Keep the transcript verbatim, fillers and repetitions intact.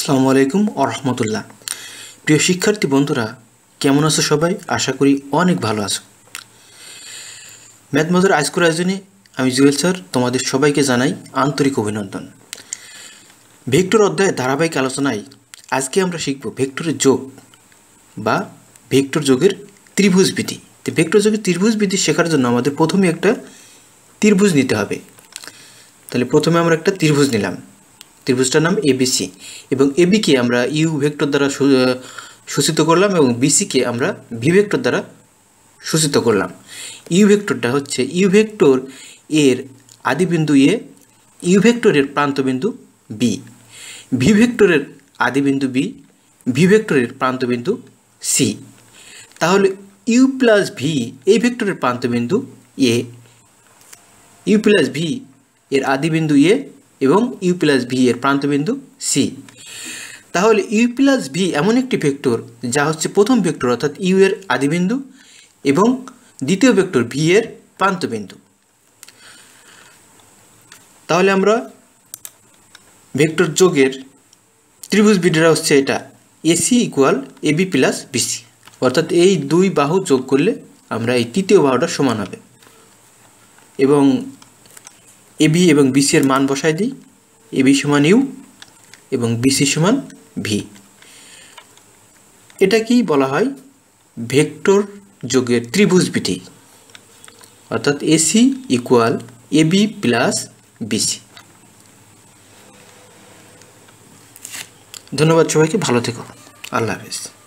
আসসালামু আলাইকুম ওয়া রাহমাতুল্লাহ। প্রিয় শিক্ষার্থী বন্ধুরা, কেমন আছো সবাই? আশা করি অনেক ভালো আছো। ম্যাথ মজার আজকের আয়োজনে আমি জুয়েল স্যার তোমাদের সবাইকে জানাই আন্তরিক অভিনন্দন। ভেক্টর অধ্যায়ের ধারাবাহিক আলোচনায় আজকে আমরা শিখব ভেক্টরের যোগ বা ভেক্টর যোগের ত্রিভুজবিধি। তো ভেক্টর যোগের ত্রিভুজবিধি শেখার জন্য আমাদের প্রথমে একটা ত্রিভুজ নিতে হবে। তাহলে প্রথমে আমরা একটা ত্রিভুজ নিলাম, ত্রিভুজটার নাম এবিসি, এবং এবিকে আমরা ইউ ভেক্টর দ্বারা সূচিত করলাম এবং বিসিকে আমরা ভি ভেক্টর দ্বারা সূচিত করলাম। ইউ ভেক্টরটা হচ্ছে ইউ ভেক্টর এর আদিবিন্দু এ, ইউ ভেক্টরের প্রান্তবিন্দু বি, ভি ভেক্টরের আদিবিন্দু বি, ভি ভেক্টরের প্রান্তবিন্দু সি। তাহলে ইউ প্লাস ভি এই ভেক্টরের প্রান্তবিন্দু এ, ইউ প্লাস ভি এর আদিবিন্দু এ এবং ইউ প্লাস ভি এর প্রান্তবিন্দু সি। তাহলে ইউ প্লাস ভি এমন একটি ভেক্টর যা হচ্ছে প্রথম ভেক্টর অর্থাৎ ইউ এর আদিবিন্দু এবং দ্বিতীয় ভেক্টর ভি এর প্রান্তবিন্দু। তাহলে আমরা ভেক্টর যোগের ত্রিভুজ বিধিটা হচ্ছে এটা, AC equal AB plus BC, অর্থাৎ এই দুই বাহু যোগ করলে আমরা এই তৃতীয় বাহুটা সমান হবে এবং এবি এবং বিসি এর মান বসাই দিই। এবি সমান ইউ এবং বিসি সমান ভি। এটা কি বলা হয়? ভেক্টর যোগের ত্রিভুজ বিধি, অর্থাৎ AC equal AB plus BC. ধন্যবাদ সবাইকে, ভালো থেকো, আল্লাহ হাফেজ।